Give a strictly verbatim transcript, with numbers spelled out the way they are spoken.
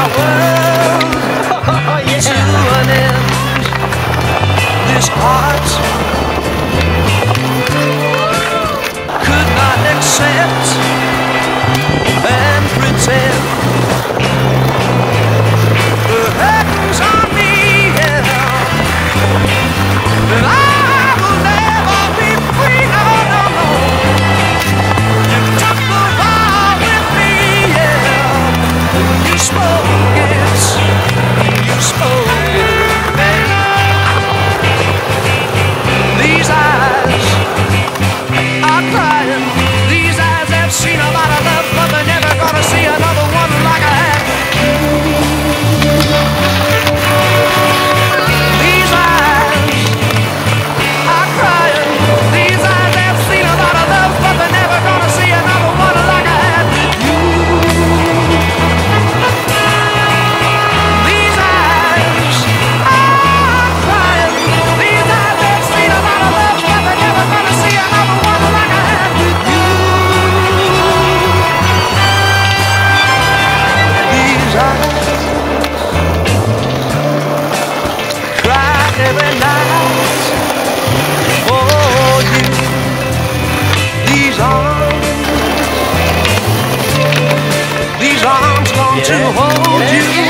world to an end. This heart could not accept and pretend. The heavens on me, yeah, and I will never be free, no, no, no. You took the vow with me, yeah. You spoke it, you spoke it, baby. These eyes are crying. These eyes have seen a lot of love, but they're never gonna see another one like I had. These eyes are crying. These eyes have seen a lot of love, but they're never gonna see another one like I had with you. These eyes are crying. These eyes have seen a lot of love, but they're never gonna see another one like I had with you. These eyes cry every night for you. These arms, these arms long to hold you.